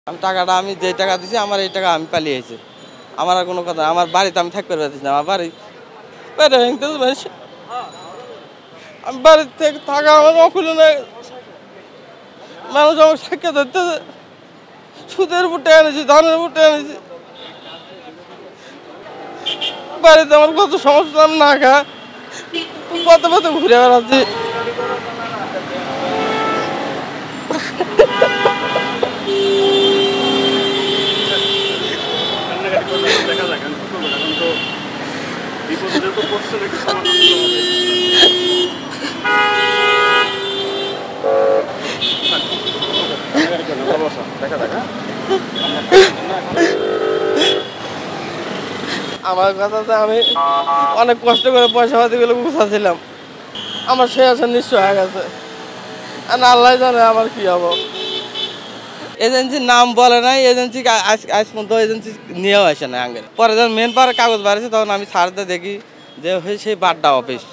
আমি টাকাটা আমি যে টাকা দিছি আমার এই টাকা আমি পালিয়েছি। আমার আর কোনো কথা আমার বাড়িতে আমি থাকতে পারতেছি না। আমার বাড়ি পেটে ভেঙতেছে। আমি বাড়ির থেকে থাকা আমার অকুলে নেই। মানুষ আমার সাক্ষাৎ ধরতেছে। সুদের উপর টেনে এনেছি, ধানের উপর টেনে এনেছি। বাড়িতে আমার কত সমস্যা আমি না খা পথে পথে ঘুরে বেড়াচ্ছি। আমার কথাতে আমি অনেক কষ্ট করে পয়সা পাতিগুলো গুছাচ্ছিলাম। আমার সে আছে নিশ্চয় হয়ে গেছে। আর আল্লাহ জানে আমার কি হবো। এজেন্সির নাম বলে নাই, এজেন্সি আজ পর্যন্ত এজেন্সি নিয়েও আসে না আগে। পরে যখন মেন পাওয়ার কাগজ বাড়িয়েছে তখন আমি সারতে দেখি যে সেই বাড্ডা অফিস।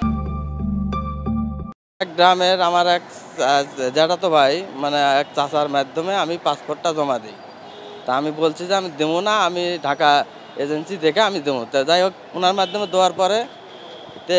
এক গ্রামের আমার এক জ্যাঠাতো ভাই মানে এক চাচার মাধ্যমে আমি পাসপোর্টটা জমা দিই। তা আমি বলছি যে আমি দেবো না, আমি ঢাকা এজেন্সি দেখে আমি দেবো। তা যাই হোক ওনার মাধ্যমে দেওয়ার পরে তে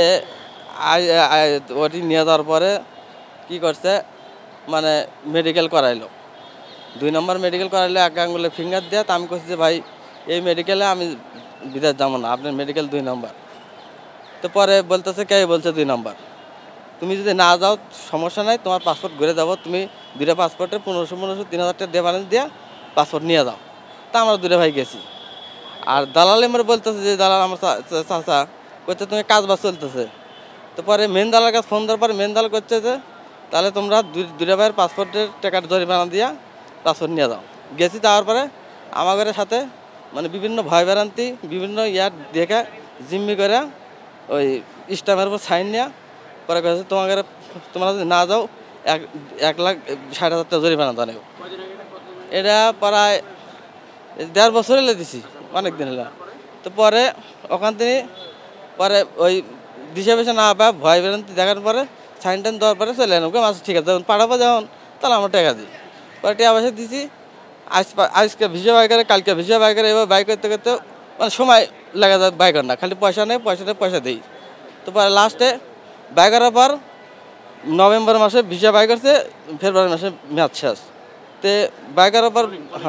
ওটি নিয়ে যাওয়ার পরে কী করছে মানে মেডিকেল করাইলো। 2 নম্বর মেডিকেল করাইলে এক আঙুলে ফিঙ্গার দেওয়া। তা আমি করছি যে ভাই এই মেডিকেলে আমি বিদেশ যাবো না, আপনার মেডিকেল 2 নম্বর। তো পরে বলতেছে কে বলছে 2 নম্বর, তুমি যদি না যাও সমস্যা নাই, তোমার পাসপোর্ট ঘুরে যাবো। তুমি 2টা পাসপোর্টে 1500 3000 টাকা দিয়ে ব্যালেন্স দিয়ে পাসপোর্ট নিয়ে যাও। তা আমরা 2 ভাই গেছি। আর দালাল এমরে বলতেছে যে দালাল আমার চাচা করছে তুমি কাজ বাজ চলতেছে। তো পরে মেন দালার কাছে ফোন দেওয়ার পরে মেন দালাল করছে যে তাহলে তোমরা 2 ভাইয়ের পাসপোর্টের টাকার জরিমানা দিয়া পাসপোর্ট নিয়ে যাও। গেছি, যাওয়ার পরে আমাদের সাথে মানে বিভিন্ন ভয় ভ্রান্তি বিভিন্ন ইয়ার দেখে জিম্মি করে ওই স্টাম্পের উপর সাইন নেওয়া পরে কেছে তোমরা যদি না যাও 1,60,000 টাকা জরিমানা জানাবো। এটা প্রায় 1.5 বছর এলে দিছি, অনেক দিন এলাম। তো পরে ওখান থেকে পরে ওই দিশে বেশে না পায় ভয় ভ্রান্তি দেখার পরে সাইন টাইন দেওয়ার পরে চলে এলাম। মাছ ঠিক আছে যখন পাঠাবো যখন তাহলে আমরা টাকা দিই। পরে টাকা পয়সা দিছি। আজকে ভিসা বাই করে কালকে ভিসা বাই করে এবার বাই করতে করতে মানে সময় লেগে যায় বাই কর না, খালি পয়সা নেই, পয়সা দিই। তো পরে লাস্টে বাই করার পর নভেম্বর মাসে ভিসা বাই করছে, ফেব্রুয়ারি মাসে ম্যাচ শেষ। তো বাই করার পর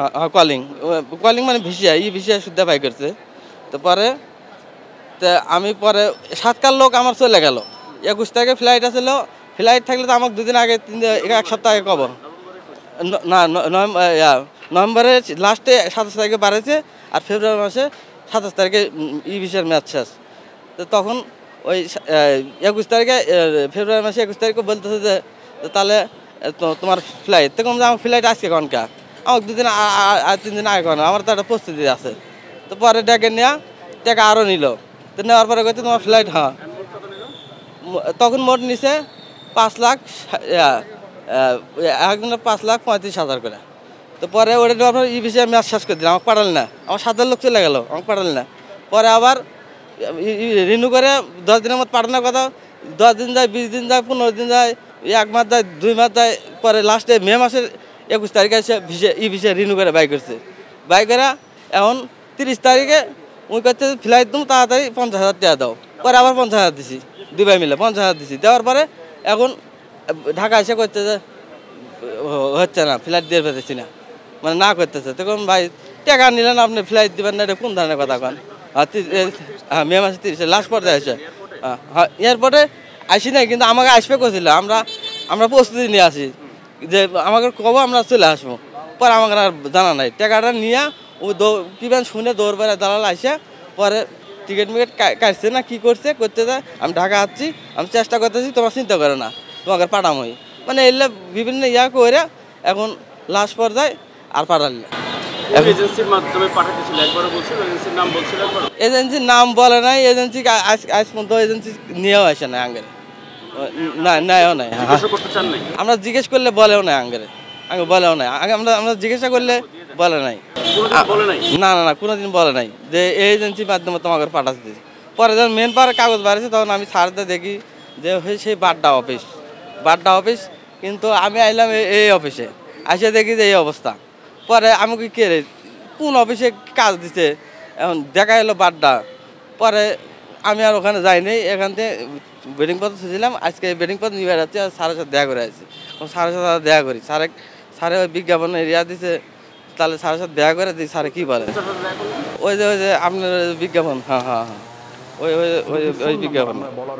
কলিং মানে ভিসা শুদ্ধ বাই করছে। তো পরে তো আমি পরে 7 কার লোক আমার চলে গেল। 21 তারিখে ফ্লাইট আসছিল। ফ্লাইট থাকলে তো আমাকে 2 দিন আগে 1 সপ্তাহ আগে কব না। নভেম্বরের লাস্টে 27 তারিখে বাড়াইছে আর ফেব্রুয়ারি মাসে 27 তারিখে ভিসার ম্যাচ শেষ। তো তখন ওই 21 তারিখে ফেব্রুয়ারি মাসে 21 তারিখে বলতেছে যে তাহলে তোমার ফ্লাইট তখন আমার ফ্লাইট আজকে কনকা আমাকে 2 দিন 3 দিন আগে কন, আমার তো একটা প্রস্তুতি আছে। তো পরে ডেকে নেওয়া টাকা আরও নিল। তো নেওয়ার পরে কইতে তোমার ফ্লাইট তখন মোট নিছে 5 লাখ একজনের 5,35,000 করে। তো পরে ওটা নেওয়ার পর ভিসা ম্যাচ শেষ করে দিলাম, আমাকে পাঠাল না। আমার 7 লোক চলে গেল, আমাকে পাঠাল না। পরে আবার রিনিউ করে 10 দিনের মতো পাঠানোর কথা। 10 দিন যায়, 20 দিন যায়, 15 দিন যায়, 1 মাস যায়, 2 মাস যায়। পরে লাস্টে মে মাসের 21 তারিখে এসে ভিসা রিনিউ করে বাই করছে। বাই করে এখন 30 তারিখে উনি করছে ফ্লাইট তুমি তাড়াতাড়ি 50,000 টাকা দাও। পরে আবার 50,000 দিছি, 2 ভাই মিলে 50,000 দিছি। দেওয়ার পরে এখন ঢাকা এসে করছে যে হচ্ছে না, ফ্লাইট দিয়ে পেতেছি না, মানে না করতেছে। তখন ভাই টাকা নিলেন আপনি ফ্লাইট দেবেন না, এটা কোন ধরনের কথা কন? মে মাসে 30 লাস্ট পর্যায়ে আসে। এয়ারপোর্টে আসি নাই, কিন্তু আমাকে আসবে করছিল। আমরা প্রস্তুতি নিয়ে আসি যে আমাকে কব আমরা চলে আসবো। পরে আমাকে আর জানা নাই। টাকাটা নিয়ে ও কিবেন শুনে দৌড় বেড়া দালাল আসে। পরে টিকিট মিকেট কাটছে না কি করছে করতে যায়। আমি ঢাকা আসছি, আমি চেষ্টা করতেছি, তোমার চিন্তা করে না, তোমাকে পাঠামোই। মানে এলে বিভিন্ন ইয়া করে এখন লাস্ট পর্যায়ে আর পাঠালি না। এজেন্সির মাধ্যমে পাঠাতেছিল, একবারও বলছিল এজেন্সির নাম বলছিল একবার? এজেন্সির নাম বলে নাই, এজেন্সি আজ পর্যন্ত এজেন্সি নিয়েও আসে না আঙ্গের। না নেয়ও নাই। করতে চান নাই? আমরা জিজ্ঞেস করলে বলেও নাই আঙ্গের, আগে বলেও নাই। আগে আমরা জিজ্ঞাসা করলে বলে নাই। না না না কোনোদিন বলে নাই যে এই এজেন্সির মাধ্যমে তোমাকে পাঠাচ্ছি। পরে যখন মেন পাওয়ার কাগজ বাড়িয়েছে তখন আমি সারতে দেখি যে সেই বাড্ডা অফিস। কিন্তু আমি আইলাম এই অফিসে, আসে দেখি যে এই অবস্থা। পরে আমাকে কে রে কোন অফিসে কাজ দিছে, এখন দেখা এলো বাড্ডা। পরে আমি আর ওখানে যাইনি, এখান থেকে বেডিং পত্র ছিলাম, আজকে বেডিং পত্র নিয়ে বেড়াচ্ছি আর স্যারের সাথে দেখা করে আসছি। স্যারের সাথে দেখা করি, স্যারে ওই বিজ্ঞাপন এরিয়া দিছে, তাহলে স্যারের সাথে দেখা করে দিই, স্যারে কী বলে ওই যে আপনার বিজ্ঞাপন, হ্যাঁ হ্যাঁ হ্যাঁ ওই ওই ওই ওই বিজ্ঞাপন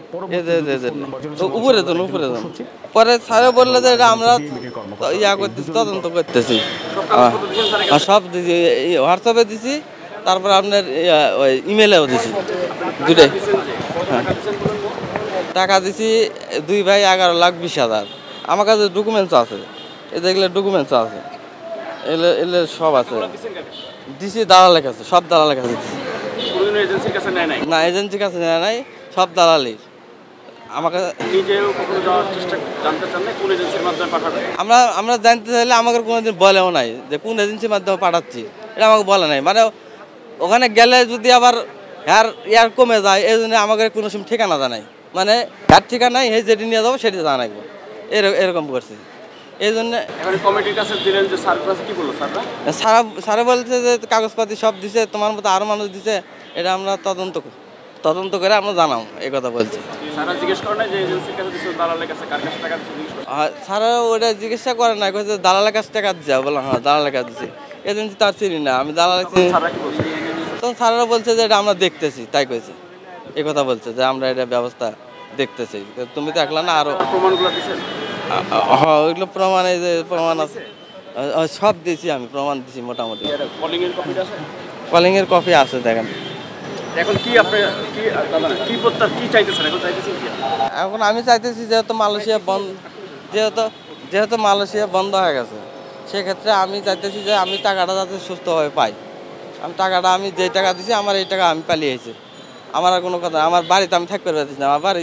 উপরে যান উপরে যান। পরে স্যারে বললো যে এটা আমরা ইয়া করতেছি, তদন্ত করতেছি, সব দিছি, হোয়াটসঅ্যাপে দিছি, তারপর আপনার ওই ইমেলেও দিছি, দুটাই। হ্যাঁ টাকা দিছি 2 ভাই 11,20,000। আমার কাছে ডকুমেন্টস আছে, এগুলো ডকুমেন্টস আছে, এগুলো সব আছে। দিছি দালালের কাছে, সব দালালের কাছে দিছি। না এজেন্সির কাছে নেয় নাই, সব দালালির। আমাকে আমরা জানতে চাইলে আমাকে কোনোদিন বলেও নাই যে কোন এজেন্সির মাধ্যমে পাঠাচ্ছি, এটা আমাকে বলে নাই। মানে ওখানে গেলে যদি আবার ইয়ার কমে যায়, এই জন্য আমাকে কোনো সময় ঠিকানা জানাই, মানে হ্যার ঠিকানাই হে যেটি নিয়ে যাবো সেটি জানাইবো, এরকম করছি। এই জন্য স্যারে বলছে যে কাগজপাতি সব দিছে, তোমার মতো আরও মানুষ দিছে, এটা আমরা তদন্ত করে আমরা জানাও, এই কথা বলছি। স্যারা ওটা জিজ্ঞাসা করে না, দালালের কাছে টাকা দিচ্ছে, বললাম হ্যাঁ দালালের কাছে দিচ্ছে, এজেন্সি তার চিনি না, আমি দালাল চিনি। তখন স্যারেরা বলছে যে এটা আমরা দেখতেছি, তাই কইছে, এই কথা বলছে যে আমরা এটা ব্যবস্থা দেখতেছি। তুমি তো একলা না, আরো হ্যাঁ ওইগুলো প্রমাণ, এই যে প্রমাণ আছে সব দিয়েছি, আমি প্রমাণ দিছি মোটামুটি। কলিংয়ের কপি আছে, দেখেন। এখন কি আপনি কি চাইতেছেন? এখন আমি চাইতেছি যেহেতু মালয়েশিয়া বন্ধ, যেহেতু মালয়েশিয়া বন্ধ হয়ে গেছে, সেক্ষেত্রে আমি চাইতেছি যে আমি টাকাটা যাতে সুস্থভাবে পাই। আমি যে টাকা দিছি, আমার এই টাকা আমি পালিয়েছি, আমার আর কোনো কথা। আমার বাড়িতে আমি থাকতে পারতেছি না, আমার বাড়ি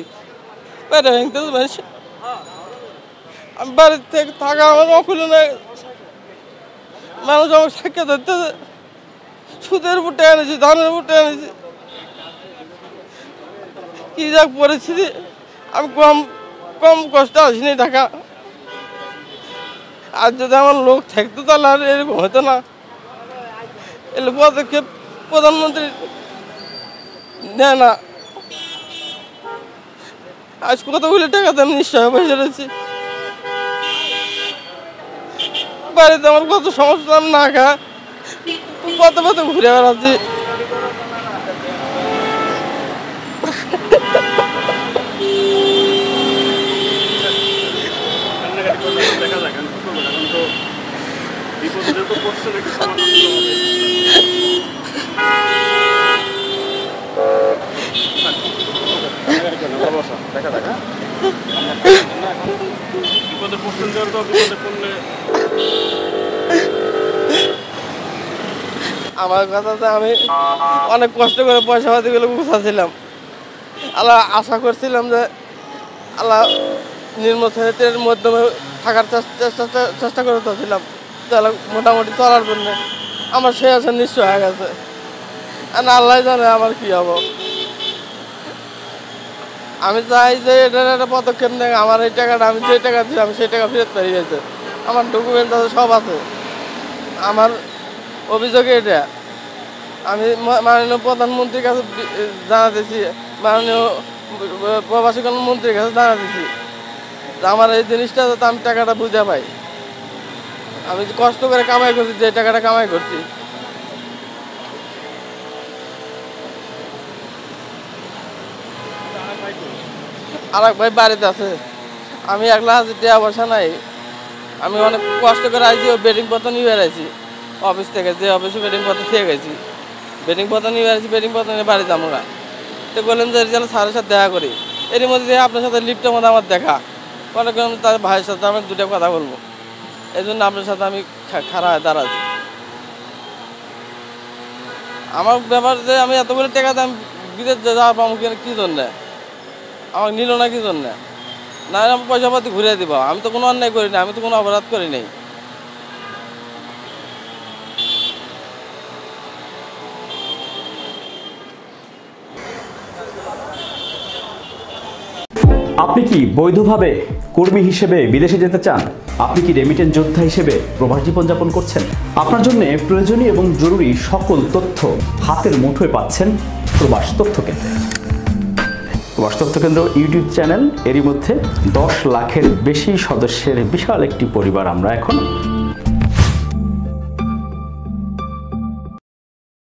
আমি বাড়ির থেকে থাকা আমার অকুলে নেই। মানুষ আমার সাক্ষাৎ ধরতেছে, সুদের উপর টেনে এনেছি, ধানের উপর টেনে এনেছি, কি যাক পরিস্থিতি। আমি কম কষ্ট আসিনি টাকা, আর যদি আমার লোক থাকতো তাহলে আর এরকম হতো না। এলে পদক্ষেপ প্রধানমন্ত্রী নেয় না। আজ কতগুলি টাকা তো আমি নিশ্চয় বসে রয়েছি, বাড়িতে আমার কত সমস্যা, আমি না খা পথে ঘুরে বেড়াচ্ছি। আমার কথাতে আমি অনেক কষ্ট করে পয়সা পাতিগুলো গুছাচ্ছিলাম, আল্লাহ আশা করছিলাম যে আল্লাহ নির্মসের মাধ্যমে থাকার চেষ্টা করতেছিলাম, তাহলে মোটামুটি চলার জন্য। আমার সে আশা নিশ্চয় হয়ে গেছে, আর আল্লাহ জানে আমার কি হবো। আমি চাই যে এটার একটা পদক্ষেপ নেই, আমার এই টাকাটা আমি যে টাকা দিই আমি সেই টাকা ফেরত পেয়ে গেছে, আমার ডকুমেন্ট আছে, সব আছে। আমার অভিযোগ এটা, আমি মাননীয় প্রধানমন্ত্রীর কাছে জানাতেছি, মাননীয় প্রবাসী কল্যাণ মন্ত্রীর কাছে জানাতেছি আমার এই জিনিসটা যাতে আমি টাকাটা বুঝে পাই। আমি কষ্ট করে কামাই করছি, যে টাকাটা কামাই করছি। আর এক ভাই বাড়িতে আছে, আমি একলা হাজার টাকা পয়সা নাই, আমি অনেক কষ্ট করে আইছি, ওই বেডিং পত্র নিয়ে বেড়াইছি অফিস থেকে, যে অফিসে বেডিং পত্র খেয়ে গেছি, বেডিং পত্র নিয়ে বেড়াইছি, বেডিং পত্র নিয়ে বাড়ি যাবো না। তো বললাম যে চলো স্যারের সাথে দেখা করি, এর মধ্যে আপনার সাথে লিফটের মধ্যে আমার দেখা, মনে করলাম তার ভাইয়ের সাথে আমি দুটো কথা বলবো, এই জন্য আপনার সাথে আমি খাড়া হয়ে দাঁড়াচ্ছি। আমার ব্যাপার যে আমি এতগুলো টাকা আমি বিদেশ যাওয়া পাবো কী জন্যে, আমাকে নিল না কি জন্য, না আমি পয়সা পাতি ঘুরিয়ে দিব। আমি তো কোনো অন্যায় করি না, আমি তো কোনো অপরাধ করি নাই। আপনি কি বৈধভাবে কর্মী হিসেবে বিদেশে যেতে চান? আপনি কি রেমিটেন্স যোদ্ধা হিসেবে প্রবাস জীবনযাপন করছেন? আপনার জন্য প্রয়োজনীয় এবং জরুরি সকল তথ্য হাতের মুঠোয় পাচ্ছেন প্রবাস তথ্য কেন্দ্রে। প্রবাস তথ্য কেন্দ্র ইউটিউব চ্যানেল, এরই মধ্যে 10 লাখের বেশি সদস্যের বিশাল একটি পরিবার আমরা এখন